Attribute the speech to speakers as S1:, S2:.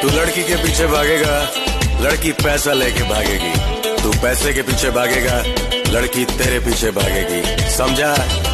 S1: तू लड़की के पीछे भागेगा, लड़की पैसा लेके भागेगी। तू पैसे के पीछे भागेगा, लड़की तेरे पीछे भागेगी। समझा?